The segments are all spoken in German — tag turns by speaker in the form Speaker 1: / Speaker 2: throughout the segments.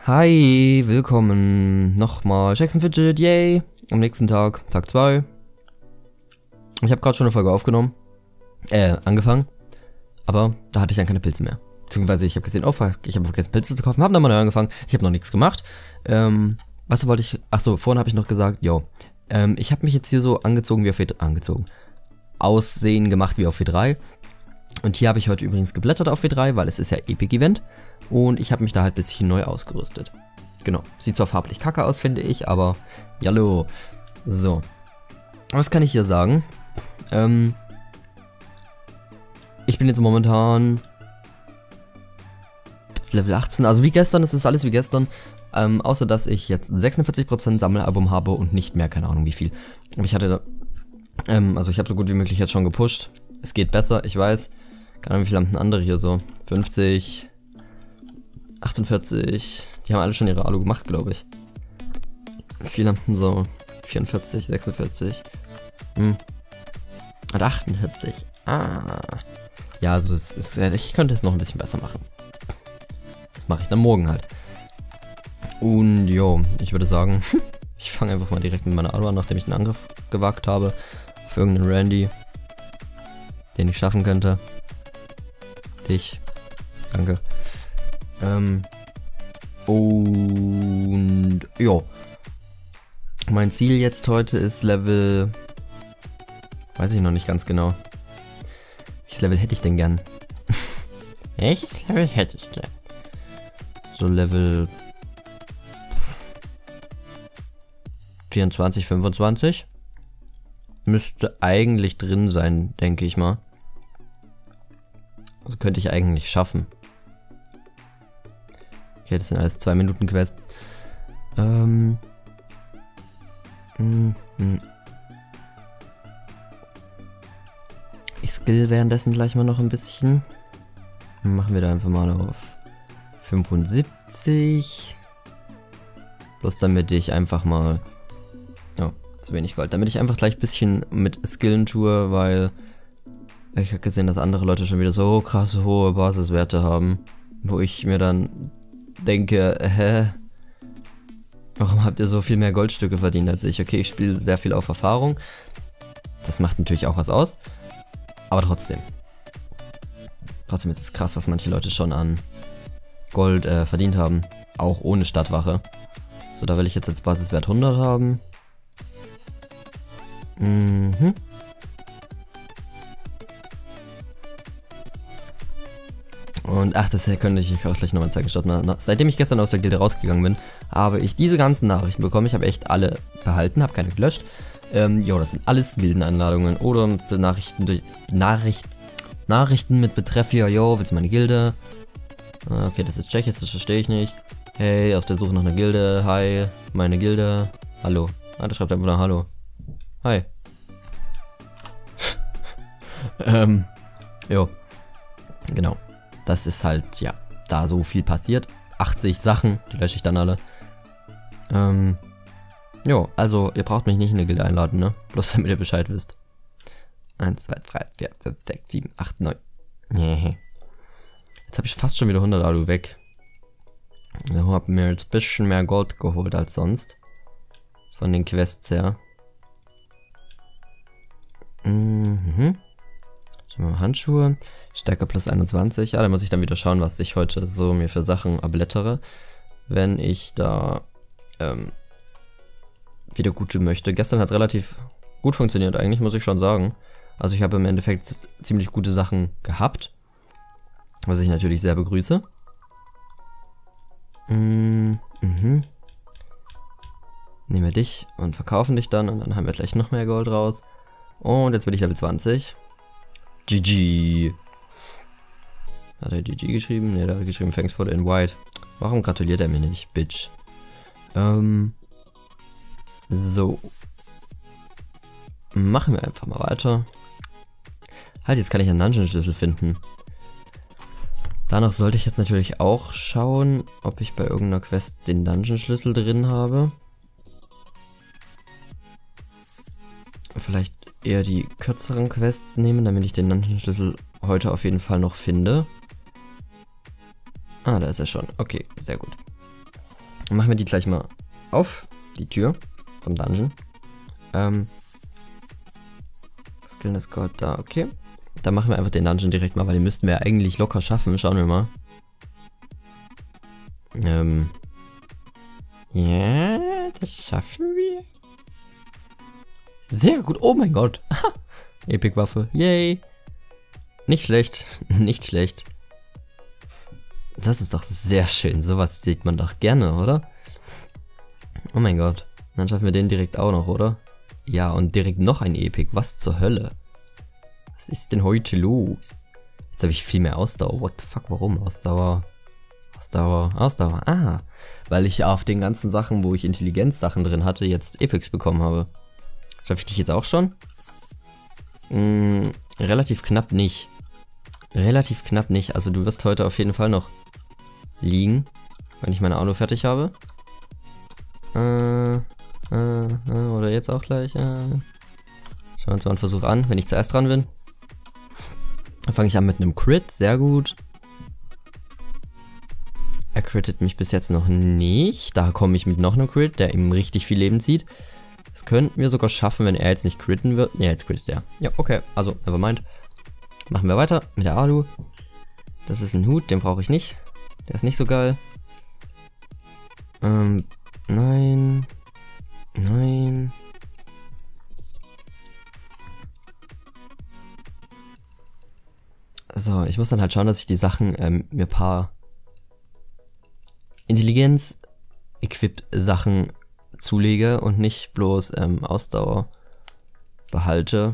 Speaker 1: Hi, willkommen nochmal. Jackson Fidget, yay! Am nächsten Tag, Tag 2. Ich habe gerade schon eine Folge aufgenommen. Angefangen. Aber da hatte ich dann keine Pilze mehr. Beziehungsweise ich habe gesehen, ich habe vergessen Pilze zu kaufen, habe dann mal neu angefangen. Ich habe noch nichts gemacht. Was wollte ich... Achso, vorhin habe ich noch gesagt, ich habe mich jetzt hier so angezogen wie auf W3. Aussehen gemacht wie auf W3. Und hier habe ich heute übrigens geblättert auf W3, weil es ist ja Epic Event. Und ich habe mich da halt ein bisschen neu ausgerüstet. Genau. Sieht zwar farblich kacke aus, finde ich, aber hallo. So. Was kann ich hier sagen? Ich bin jetzt momentan Level 18. Also wie gestern, es ist alles wie gestern. Außer dass ich jetzt 46% Sammelalbum habe und nicht mehr, keine Ahnung wie viel. Aber ich hatte, also ich habe so gut wie möglich jetzt schon gepusht. Es geht besser, ich weiß. Keine Ahnung, wie viel haben denn andere hier so? 50, 48. Die haben alle schon ihre Alu gemacht, glaube ich. Wie viel haben denn so? 44, 46. Und 48. Ja, also ich könnte es noch ein bisschen besser machen. Das mache ich dann morgen halt. Und ich würde sagen, ich fange einfach mal direkt mit meiner Alu an, nachdem ich einen Angriff gewagt habe. Auf irgendeinen Randy, den ich schaffen könnte. Dich. Danke. Und mein Ziel jetzt heute ist Level... Weiß ich noch nicht ganz genau. Welches Level hätte ich denn gern? Welches Level hätte ich gern? So Level 24, 25. Müsste eigentlich drin sein, denke ich mal. Also könnte ich eigentlich schaffen. Okay, das sind alles 2 Minuten Quests. Ich skill währenddessen gleich mal noch ein bisschen. Machen wir da einfach mal auf 75. Bloß damit ich einfach mal... zu wenig Gold. Damit ich einfach gleich ein bisschen mit Skillen tue, weil... Ich habe gesehen, dass andere Leute schon wieder so krasse hohe Basiswerte haben. Wo ich mir dann denke, warum habt ihr so viel mehr Goldstücke verdient als ich? Okay, ich spiele sehr viel auf Erfahrung. Das macht natürlich auch was aus. Aber trotzdem. Trotzdem ist es krass, was manche Leute schon an Gold verdient haben. Auch ohne Stadtwache. So, da will ich jetzt als Basiswert 100 haben. Und das könnte ich auch gleich nochmal zeigen. Seitdem ich gestern aus der Gilde rausgegangen bin, habe ich diese ganzen Nachrichten bekommen. Ich habe echt alle behalten, habe keine gelöscht. Das sind alles Gildeneinladungen oder Nachrichten mit Betreff hier, willst du meine Gilde? Okay, das ist Tschechisch, das verstehe ich nicht. Hey, auf der Suche nach einer Gilde, hi, meine Gilde, hallo. Da schreibt einfach nur hallo. Hi. Genau. Das ist halt, da so viel passiert. 80 Sachen, die lösche ich dann alle. Also ihr braucht mich nicht in eine Gilde einladen, ne? Bloß damit ihr Bescheid wisst. 1, 2, 3, 4, 5, 6, 7, 8, 9. Jetzt habe ich fast schon wieder 100 Alu weg. Ich habe mir jetzt ein bisschen mehr Gold geholt als sonst. Von den Quests her. Handschuhe. Stärke plus 21. Ja, da muss ich dann wieder schauen, was ich heute so mir für Sachen erblättere. Wenn ich da wieder gute möchte. Gestern hat es relativ gut funktioniert eigentlich, muss ich schon sagen. Also ich habe im Endeffekt ziemlich gute Sachen gehabt. Was ich natürlich sehr begrüße. Nehmen wir dich und verkaufen dich dann. Und dann haben wir gleich noch mehr Gold raus. Und jetzt bin ich Level 20. GG. Hat er GG geschrieben? Ne, da hat er geschrieben, thanks for the invite. Warum gratuliert er mir nicht, Bitch? So. Machen wir einfach mal weiter. Halt, jetzt kann ich einen Dungeon-Schlüssel finden. Danach sollte ich jetzt natürlich auch schauen, ob ich bei irgendeiner Quest den Dungeon-Schlüssel drin habe. Vielleicht eher die kürzeren Quests nehmen, damit ich den Dungeon-Schlüssel heute auf jeden Fall noch finde. Da ist er schon. Okay, sehr gut. Dann machen wir die gleich mal auf, die Tür zum Dungeon. Skillness Code da, okay. Dann machen wir einfach den Dungeon direkt mal, weil den müssten wir eigentlich locker schaffen. Schauen wir mal. Ja, das schaffen wir. Sehr gut, oh mein Gott. Epic Waffe, yay. Nicht schlecht, nicht schlecht. Das ist doch sehr schön, sowas sieht man doch gerne, oder? Oh mein Gott, dann schaffen wir den direkt auch noch, oder? Ja, und direkt noch ein Epic, was zur Hölle? Was ist denn heute los? Jetzt habe ich viel mehr Ausdauer, what the fuck, warum? Ausdauer, ah, weil ich auf den ganzen Sachen, wo ich Intelligenzsachen drin hatte, jetzt Epics bekommen habe. Schaffe ich dich jetzt auch schon? Relativ knapp nicht. Relativ knapp nicht. Also du wirst heute auf jeden Fall noch liegen, wenn ich meine Alu fertig habe. Oder jetzt auch gleich. Schauen wir uns mal einen Versuch an, wenn ich zuerst dran bin. Dann fange ich an mit einem Crit, sehr gut. Er crittet mich bis jetzt noch nicht. Da komme ich mit noch einem Crit, der ihm richtig viel Leben zieht. Das könnten wir sogar schaffen, wenn er jetzt nicht critten wird. Ne, jetzt crittet er. Ja, okay. Also, nevermind. Machen wir weiter mit der Alu. Das ist ein Hut, den brauche ich nicht. Der ist nicht so geil. Nein. Nein. So, ich muss dann halt schauen, dass ich die Sachen mir ein paar Intelligenz-Equip-Sachen zulege und nicht bloß Ausdauer behalte.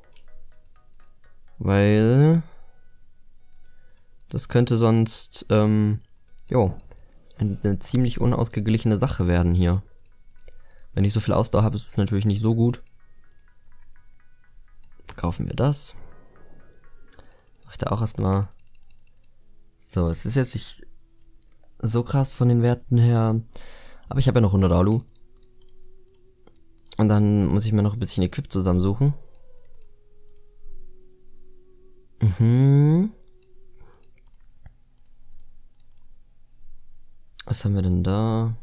Speaker 1: Weil das könnte sonst eine ziemlich unausgeglichene Sache werden hier. Wenn ich so viel Ausdauer habe, ist es natürlich nicht so gut. Kaufen wir das. Mach ich da auch erstmal. So, es ist jetzt nicht so krass von den Werten her. Aber ich habe ja noch 100 Alu. Und dann muss ich mir noch ein bisschen Equip zusammensuchen. Was haben wir denn da?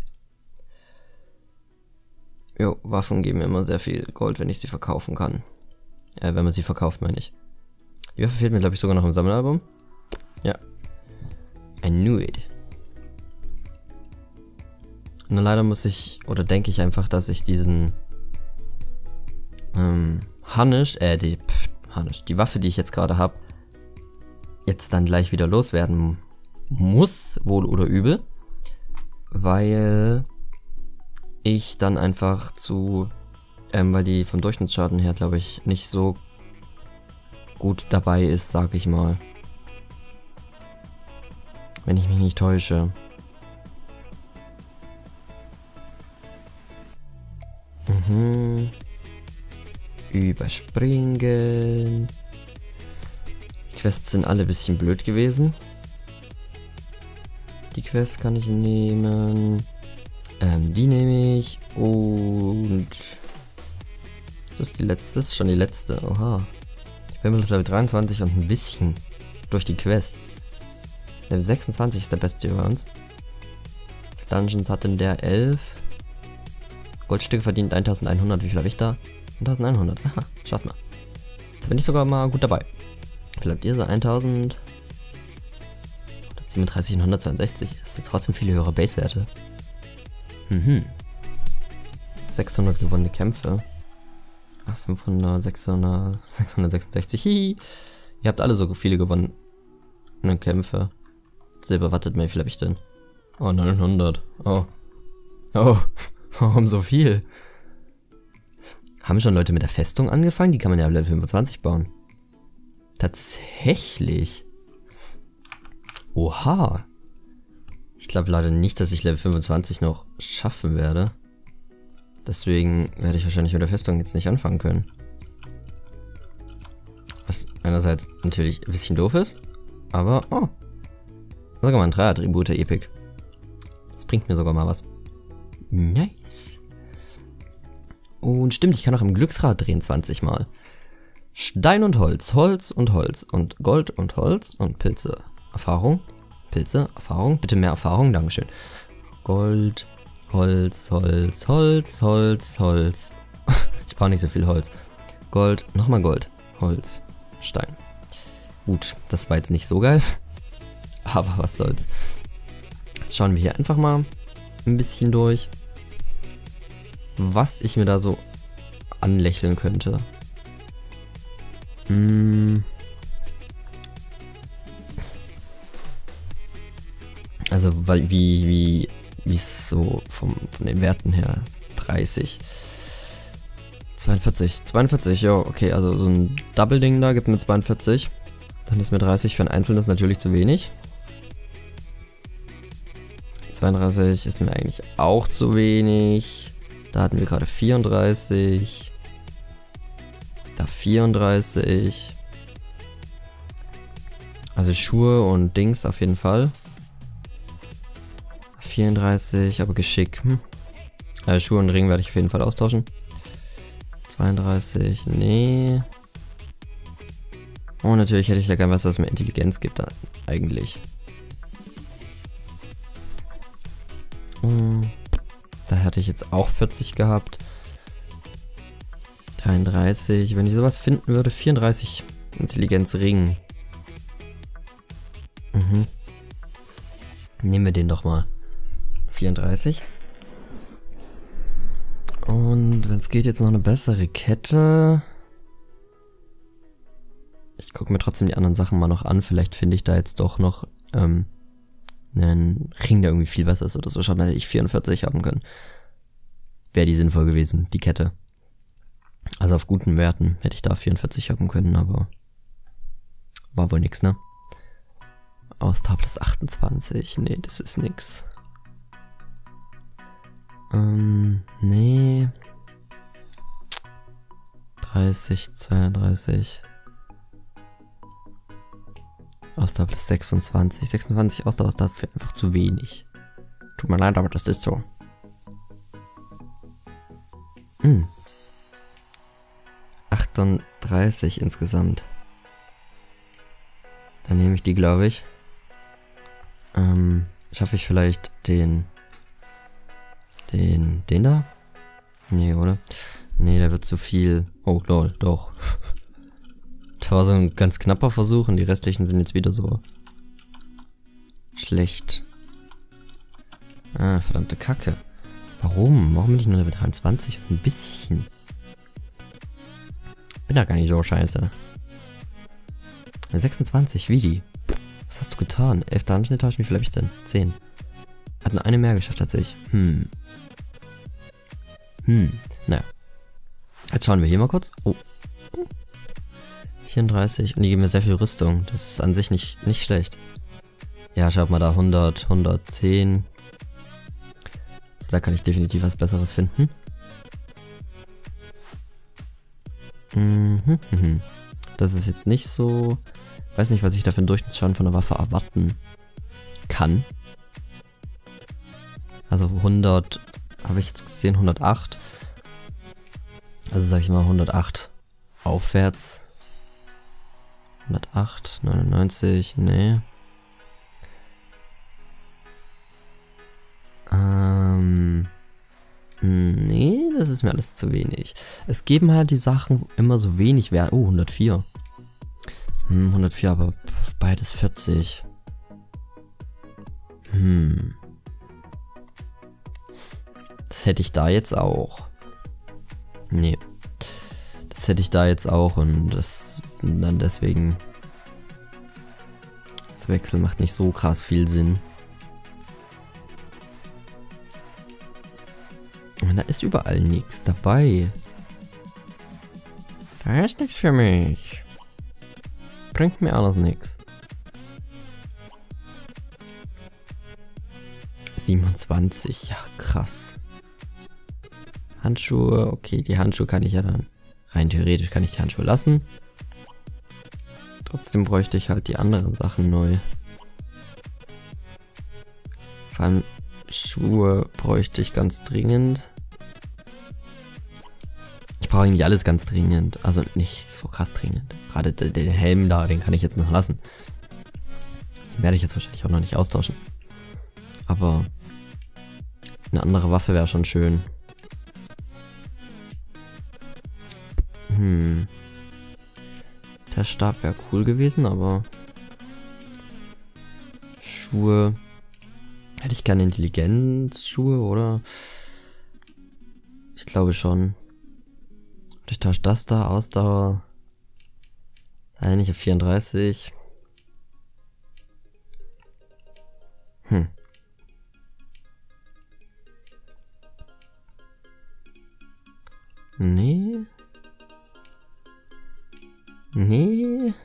Speaker 1: Jo, Waffen geben mir immer sehr viel Gold, wenn ich sie verkaufen kann. Wenn man sie verkauft, meine ich. Die Waffe fehlt mir, glaube ich, sogar noch im Sammelalbum. Ja. I knew it. Nur leider muss ich, oder denke ich einfach, dass ich diesen die Waffe, die ich jetzt gerade habe, jetzt dann gleich wieder loswerden muss, wohl oder übel. Weil ich dann einfach weil die vom Durchschnittsschaden her, glaube ich, nicht so gut dabei ist, sag ich mal. Wenn ich mich nicht täusche. Überspringen. Die Quests sind alle ein bisschen blöd gewesen. Die Quest kann ich nehmen. Die nehme ich. Und das ist die letzte. Das ist schon die letzte. Oha. Ich bin bis Level 23 und ein bisschen durch die Quests. Level 26 ist der beste über uns. Dungeons hat in der 11. Goldstücke verdient 1100. Wie viel habe ich da? 1100. Aha, schaut mal. Da bin ich sogar mal gut dabei. Vielleicht ihr so 1000. 37 und 162. Das sind trotzdem viele höhere Basewerte. 600 gewonnene Kämpfe. 500, 600, 666. Hihi. Ihr habt alle so viele gewonnene Kämpfe. Silber, wartet mal, wie viel habe ich denn? Oh, 900. Oh. Oh, warum so viel? Haben schon Leute mit der Festung angefangen? Die kann man ja Level 25 bauen. Tatsächlich. Oha. Ich glaube leider nicht, dass ich Level 25 noch schaffen werde. Deswegen werde ich wahrscheinlich mit der Festung jetzt nicht anfangen können. Was einerseits natürlich ein bisschen doof ist, aber sogar mal ein 3er-Attribut, Epic. Das bringt mir sogar mal was. Nice. Und stimmt, ich kann auch im Glücksrad drehen 20 Mal. Stein und Holz, Holz und Holz und Gold und Holz und Pilze. Erfahrung. Pilze, Erfahrung. Bitte mehr Erfahrung, Dankeschön. Gold, Holz, Holz, Holz, Holz, Holz. Ich brauche nicht so viel Holz. Gold, nochmal Gold, Holz, Stein. Gut, das war jetzt nicht so geil. Aber was soll's. Jetzt schauen wir hier einfach mal ein bisschen durch, was ich mir da so anlächeln könnte. Also, weil wie es so von den Werten her 30. 42, ja, okay, also so ein Double-Ding da gibt mir 42. Dann ist mir 30 für ein Einzelnes natürlich zu wenig. 32 ist mir eigentlich auch zu wenig. Da hatten wir gerade 34. Da 34. Also Schuhe und Dings auf jeden Fall. 34, aber Geschick. Schuhe und Ring werde ich auf jeden Fall austauschen. 32, nee. Oh, natürlich hätte ich ja gerne was mir Intelligenz gibt, eigentlich. Da hätte ich jetzt auch 40 gehabt. 33, wenn ich sowas finden würde, 34 Intelligenz Ring. Nehmen wir den doch mal. 34. Und wenn es geht, jetzt noch eine bessere Kette. Ich gucke mir trotzdem die anderen Sachen mal noch an. Vielleicht finde ich da jetzt doch noch einen Ring, der irgendwie viel besser ist oder so. Schon hätte ich 44 haben können. Wäre die sinnvoll gewesen, die Kette. Also auf guten Werten hätte ich da 44 haben können, aber war wohl nix, ne? Austab ist 28. Nee, das ist nix. Nee. 30, 32. Ausdauer ist 26. 26 Ausdauer ist dafür einfach zu wenig. Tut mir leid, aber das ist so. 38 insgesamt. Dann nehme ich die, glaube ich. Schaffe ich vielleicht den da? Nee, oder? Nee, der wird zu viel. Oh, lol, doch. Das war so ein ganz knapper Versuch und die restlichen sind jetzt wieder so schlecht. Ah, verdammte Kacke. Warum? Warum bin ich nur Level 23? Ein bisschen. Bin da gar nicht so scheiße. 26, wie die? Was hast du getan? 11 Dungeon-Etagen, wie viel habe ich denn? 10. Hat nur eine mehr geschafft tatsächlich. Naja. Jetzt schauen wir hier mal kurz. Oh. 34. Und die geben mir sehr viel Rüstung. Das ist an sich nicht schlecht. Ja, schaut mal da. 100, 110. Also da kann ich definitiv was Besseres finden. Das ist jetzt nicht so... Weiß nicht, was ich da für einen Durchschnittsschaden von der Waffe erwarten kann. Also 100 habe ich jetzt gesehen, 108. Also sag ich mal 108 aufwärts. 108, 99, nee. Nee, das ist mir alles zu wenig. Es geben halt die Sachen immer so wenig Wert. Oh, 104. 104, aber beides 40. Das hätte ich da jetzt auch. Nee. Das hätte ich da jetzt auch und das dann deswegen. Das Wechsel macht nicht so krass viel Sinn. Und da ist überall nichts dabei. Da ist nichts für mich. Bringt mir alles nichts. 27, ja krass. Handschuhe, okay, die Handschuhe kann ich ja dann, rein theoretisch kann ich die Handschuhe lassen. Trotzdem bräuchte ich halt die anderen Sachen neu. Vor allem Schuhe bräuchte ich ganz dringend. Ich brauche eigentlich alles ganz dringend, also nicht so krass dringend. Gerade den Helm da, den kann ich jetzt noch lassen. Den werde ich jetzt wahrscheinlich auch noch nicht austauschen. Aber Eine andere Waffe wäre schon schön. Der Stab wäre cool gewesen, aber Schuhe. Hätte ich gerne Intelligenzschuhe, oder? Ich glaube schon. Ich tausche das da, Ausdauer. Nein, nicht auf 34. Nee. Nee.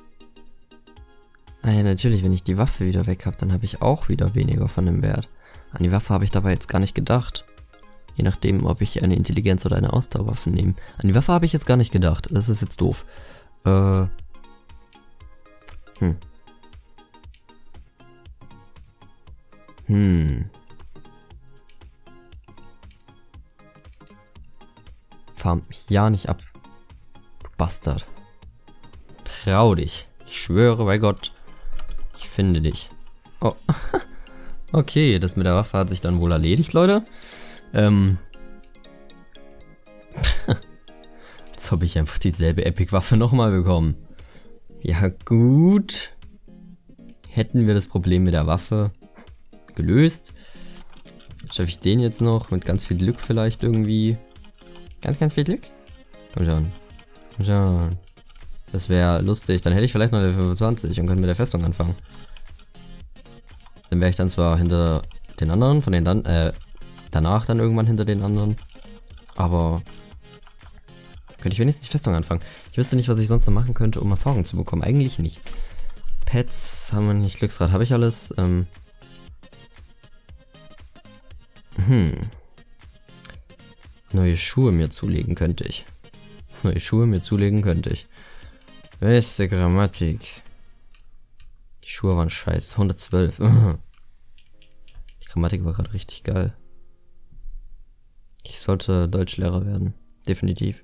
Speaker 1: Ah ja, natürlich, wenn ich die Waffe wieder weg habe, dann habe ich auch wieder weniger von dem Wert. An die Waffe habe ich dabei jetzt gar nicht gedacht. Je nachdem, ob ich eine Intelligenz- oder eine Ausdauerwaffe nehme. An die Waffe habe ich jetzt gar nicht gedacht. Das ist jetzt doof. Farm mich ja nicht ab. Du Bastard. Trau dich. Ich schwöre bei Gott. Ich finde dich. Oh. Okay, das mit der Waffe hat sich dann wohl erledigt, Leute. Jetzt habe ich einfach dieselbe Epic-Waffe nochmal bekommen. Ja gut. Hätten wir das Problem mit der Waffe gelöst. Schaffe ich den jetzt noch mit ganz viel Glück vielleicht irgendwie. Ganz viel Glück? Komm schon. Komm schon. Das wäre lustig. Dann hätte ich vielleicht noch Level 25 und könnte mit der Festung anfangen. Dann wäre ich dann zwar hinter den anderen, von den dann, danach dann irgendwann hinter den anderen. Aber könnte ich wenigstens die Festung anfangen. Ich wüsste nicht, was ich sonst noch machen könnte, um Erfahrung zu bekommen. Eigentlich nichts. Pets haben wir nicht. Glücksrad habe ich alles. Neue Schuhe mir zulegen könnte ich. Beste Grammatik. Die Schuhe waren scheiße. 112. Die Grammatik war gerade richtig geil. Ich sollte Deutschlehrer werden. Definitiv.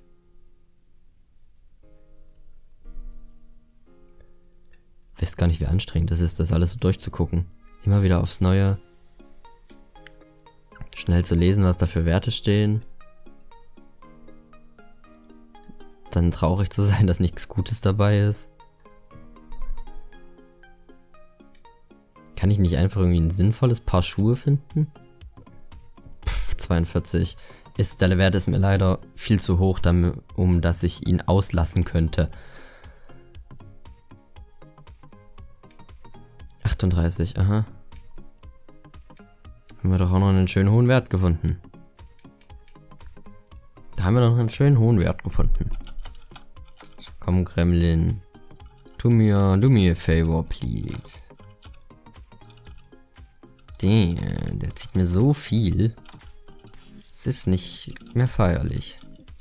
Speaker 1: Weiß gar nicht, wie anstrengend das ist, das alles so durchzugucken. Immer wieder aufs Neue. Schnell zu lesen, was da für Werte stehen. Dann traurig zu sein, dass nichts Gutes dabei ist. Kann ich nicht einfach irgendwie ein sinnvolles Paar Schuhe finden? 42. Der Wert ist mir leider viel zu hoch, um dass ich ihn auslassen könnte. 38, aha. Haben wir doch auch noch einen schönen hohen Wert gefunden. Komm, Gremlin. Do me a favor, please. Damn, der zieht mir so viel. Es ist nicht mehr feierlich.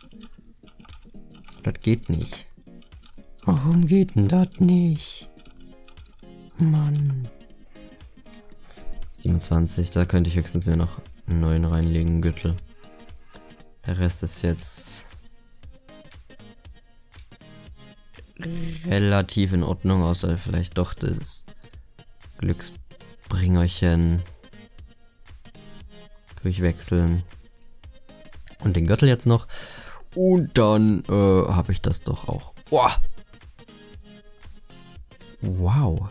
Speaker 1: Das geht nicht. Warum geht denn das nicht? Mann. 27, da könnte ich höchstens mir noch einen neuen reinlegen, Gürtel. Der Rest ist jetzt relativ in Ordnung, außer vielleicht doch das Glücksbringerchen durchwechseln. Und den Gürtel jetzt noch. Und dann habe ich das doch auch. Wow. Wow.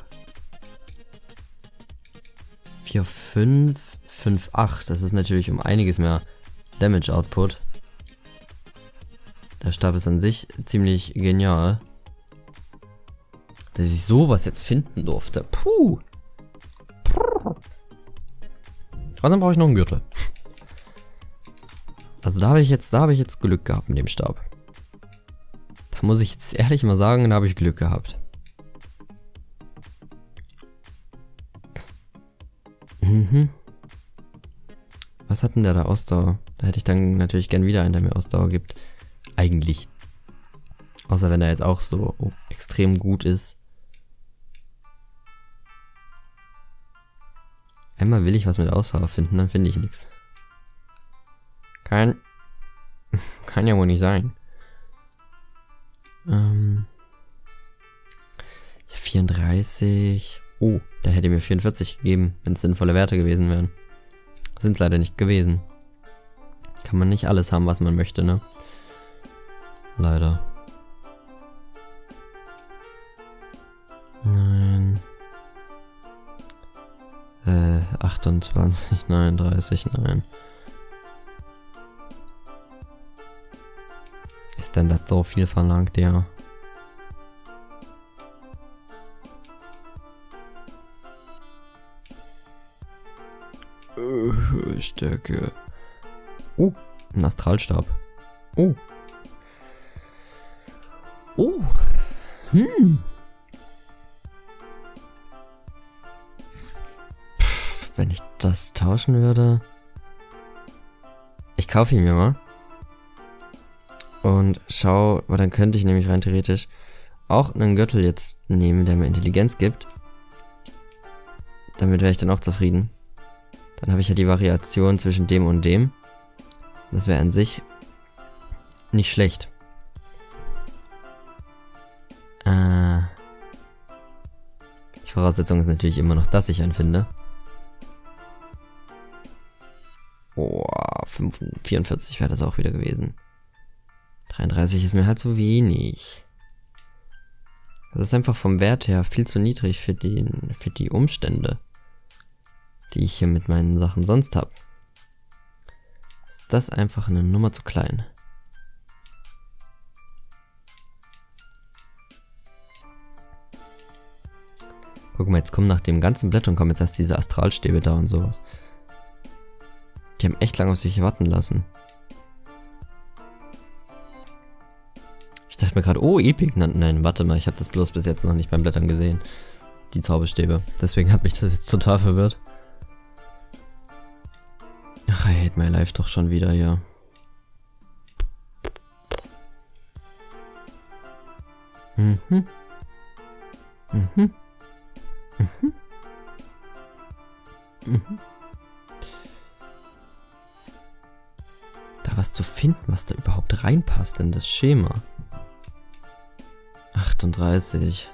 Speaker 1: 4, 5, 5, 8. Das ist natürlich um einiges mehr Damage Output. Der Stab ist an sich ziemlich genial. Dass ich sowas jetzt finden durfte. Puh. Trotzdem brauche ich noch einen Gürtel. Also da habe ich jetzt Glück gehabt mit dem Stab. Da muss ich jetzt ehrlich mal sagen, da habe ich Glück gehabt. Was hat denn der da Ausdauer? Da hätte ich dann natürlich gern wieder einen, der mir Ausdauer gibt. Eigentlich. Außer wenn er jetzt auch so extrem gut ist. Einmal will ich was mit Ausdauer finden, dann finde ich nichts. Kann ja wohl nicht sein. 34. Oh, der hätte mir 44 gegeben, wenn es sinnvolle Werte gewesen wären. Sind es leider nicht gewesen. Kann man nicht alles haben, was man möchte, ne? Leider. Nein. 28, 39, nein. Ist denn das so viel verlangt, ja? Stärke. Oh, ein Astralstab. Oh. Oh. Wenn ich das tauschen würde. Ich kaufe ihn mir mal. Und schau, weil dann könnte ich nämlich rein theoretisch auch einen Gürtel jetzt nehmen, der mir Intelligenz gibt. Damit wäre ich dann auch zufrieden. Dann habe ich ja die Variation zwischen dem und dem. Das wäre an sich nicht schlecht. Die Voraussetzung ist natürlich immer noch, dass ich einen finde. Oh, 44 wäre das auch wieder gewesen. 33 ist mir halt zu wenig. Das ist einfach vom Wert her viel zu niedrig für die Umstände, die ich hier mit meinen Sachen sonst habe. Ist das einfach eine Nummer zu klein. Guck mal, jetzt kommen nach dem ganzen Blättern kommen jetzt erst diese Astralstäbe da und sowas. Die haben echt lange auf sich warten lassen. Ich dachte mir gerade, oh, Epic. Nein, warte mal, ich habe das bloß bis jetzt noch nicht beim Blättern gesehen. Die Zauberstäbe. Deswegen hat mich das jetzt total verwirrt. Ach, I hate my life doch schon wieder, ja. Mhm. Da was zu finden, was da überhaupt reinpasst in das Schema. 38.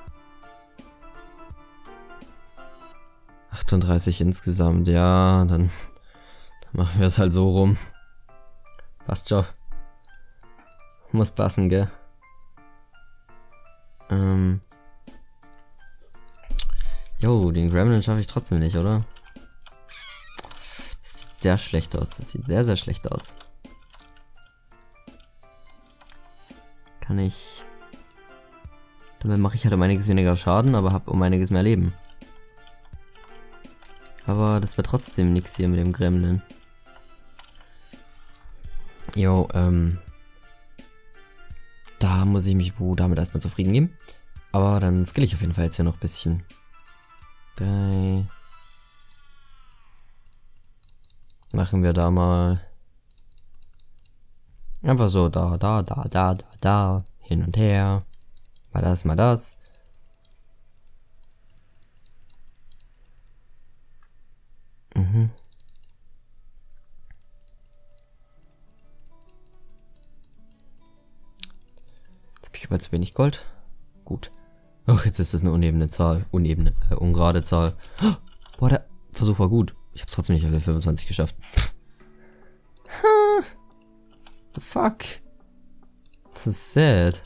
Speaker 1: 38 insgesamt, ja, dann machen wir es halt so rum. Passt schon. Muss passen, gell? Jo, den Gremlin schaffe ich trotzdem nicht, oder? Das sieht sehr schlecht aus. Das sieht sehr, sehr schlecht aus. Kann ich... Damit mache ich halt um einiges weniger Schaden, aber habe um einiges mehr Leben. Aber das wird trotzdem nichts hier mit dem Gremlin. Jo, da muss ich mich wohl damit erstmal zufrieden geben. Aber dann skill ich auf jeden Fall jetzt hier noch ein bisschen. 3. Machen wir da mal. Einfach so, da. Hin und her. Mal das, mal das. Mhm. Jetzt habe ich aber zu wenig Gold. Gut. Ach, jetzt ist das eine unebene Zahl. Ungerade Zahl. Boah, der Versuch war gut. Ich hab's trotzdem nicht auf Level 25 geschafft. The fuck? Das ist sad.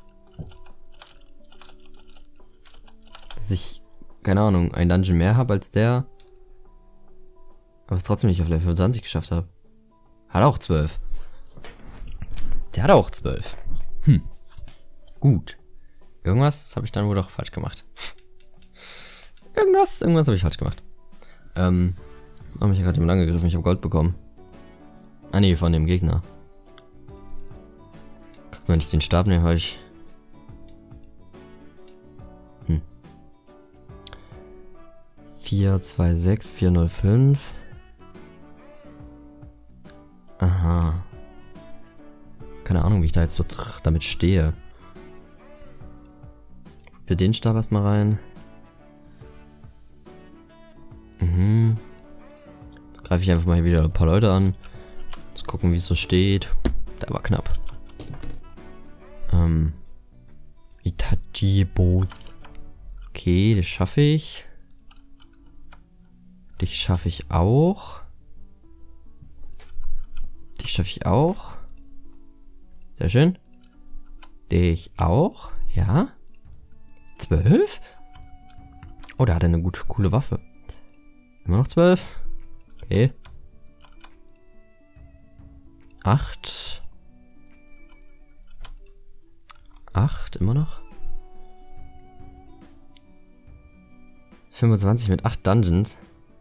Speaker 1: Dass ich, keine Ahnung, einen Dungeon mehr habe als der. Aber es trotzdem nicht auf Level 25 geschafft habe. Hat auch 12. Der hat auch 12. Gut. Irgendwas habe ich dann wohl doch falsch gemacht. Irgendwas habe ich falsch gemacht. Hab mich ja gerade jemand angegriffen, ich habe Gold bekommen. Ah nee, von dem Gegner. Guck mal, wenn ich den Stab nehme, habe ich... 426, 405. Aha. Keine Ahnung, wie ich da jetzt so damit stehe. Für den Stab erstmal rein. Jetzt greife ich einfach mal wieder ein paar Leute an. Jetzt gucken, wie es so steht. Der war knapp. Itachi Both. Okay, das schaffe ich. Dich schaffe ich auch. Dich schaffe ich auch. Sehr schön. Dich auch. Ja. 12? Oh, der hat eine gute, coole Waffe. Immer noch 12. Okay. 8. 8, immer noch. 25 mit 8 Dungeons.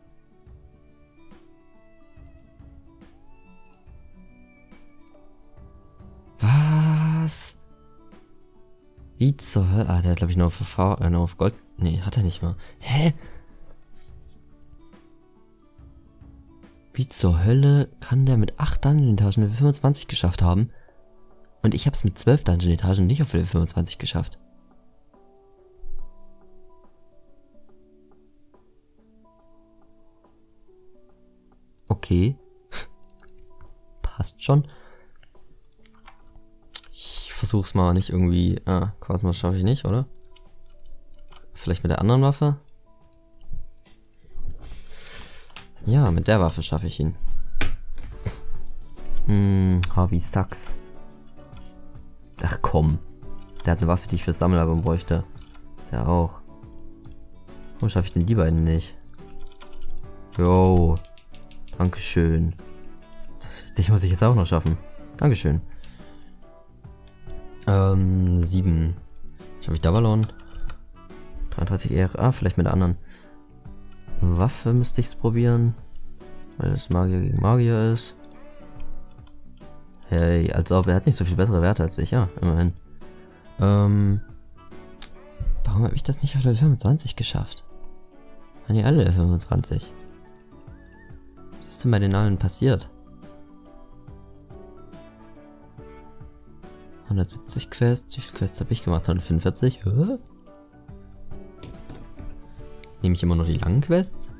Speaker 1: Was? Wie zur Hölle? Ah, der hat, glaube ich, nur auf Gold. Nee, hat er nicht mal. Hä? Wie zur Hölle kann der mit 8 Dungeon-Etagen Level 25 geschafft haben? Und ich habe es mit 12 Dungeon-Etagen nicht auf Level 25 geschafft. Okay. Passt schon. Ich versuch's mal nicht irgendwie... Ah, Kosmos schaffe ich nicht, oder? Vielleicht mit der anderen Waffe? Ja, mit der Waffe schaffe ich ihn. Harvey sucks. Ach komm. Der hat eine Waffe, die ich fürs Sammelalbum bräuchte. Der auch. Warum schaffe ich denn die beiden nicht? Jo. Dankeschön. Dich muss ich jetzt auch noch schaffen. Dankeschön. 7. Schaffe ich Davalon? 33 ERA, vielleicht mit der anderen Waffe müsste ich es probieren. Weil es Magier gegen Magier ist. Hey, als ob er hat nicht so viel bessere Werte als ich, ja, immerhin. Warum habe ich das nicht auf Level 25 geschafft? Waren die alle Level 25? Was ist denn bei den allen passiert? 170 Quests, wie viele Quests habe ich gemacht? 145? Hä? Nehme ich immer nur die langen Quests?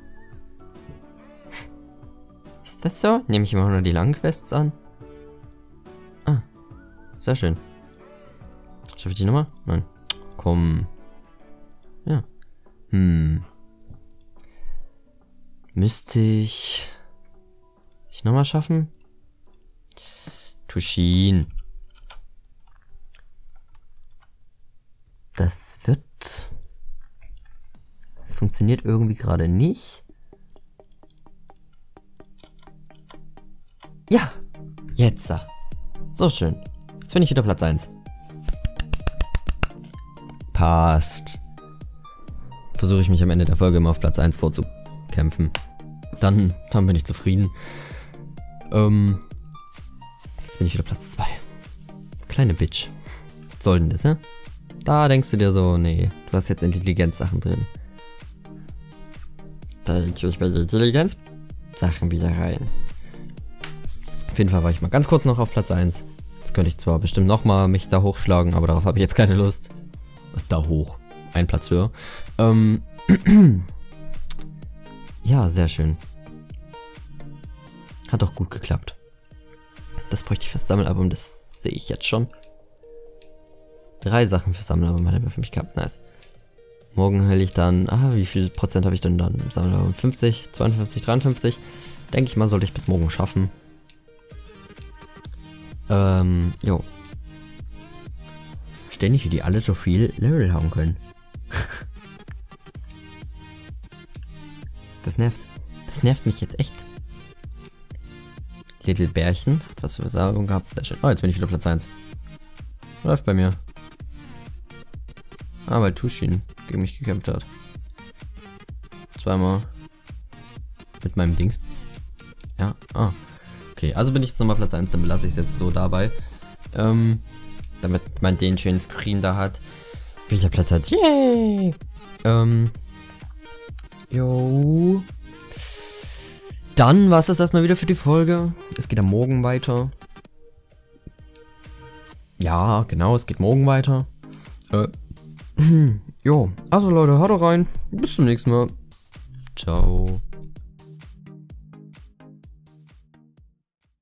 Speaker 1: Ist das so? Nehme ich immer nur die langen Quests an? Ah, sehr schön. Schaffe ich die nochmal? Nein. Komm. Ja. Müsste ich nochmal schaffen? Tushin. Das funktioniert irgendwie gerade nicht. Ja, jetzt. So schön. Jetzt bin ich wieder Platz 1. Passt. Versuche ich mich am Ende der Folge immer auf Platz 1 vorzukämpfen. Dann bin ich zufrieden. Jetzt bin ich wieder Platz 2. Kleine Bitch. Was soll denn das, ne? Da denkst du dir so, nee, du hast jetzt Intelligenzsachen drin. Da tue ich bei den Intelligenzsachen wieder rein. Auf jeden Fall war ich mal ganz kurz noch auf Platz 1. Jetzt könnte ich zwar bestimmt nochmal mich da hochschlagen, aber darauf habe ich jetzt keine Lust. Da hoch. Ein Platz höher. Ja, sehr schön. Hat auch gut geklappt. Das bräuchte ich fürs Sammelalbum, das sehe ich jetzt schon. 3 Sachen fürs Sammelalbum hat er für mich gehabt, nice. Morgen heile ich dann, wie viel Prozent habe ich denn dann im Sammelalbum? 50, 52, 53. Denke ich mal, sollte ich bis morgen schaffen. Jo. Verstehe nicht, wie die alle so viel Level haben können. Das nervt. Das nervt mich jetzt echt. Little Bärchen. Hat was für Besagung gehabt. Sehr schön. Oh, jetzt bin ich wieder Platz 1. Läuft bei mir. Ah, weil Tushin gegen mich gekämpft hat. Zweimal. Mit meinem Dings. Ja. Ah. Okay, also bin ich jetzt nochmal Platz 1. Dann belasse ich es jetzt so dabei. Damit man den schönen Screen da hat. Welcher Platz hat? Yay! Jo. Dann war es das erstmal wieder für die Folge. Es geht am Morgen weiter. Ja, genau, es geht morgen weiter. Jo, also Leute, haut rein. Bis zum nächsten Mal. Ciao.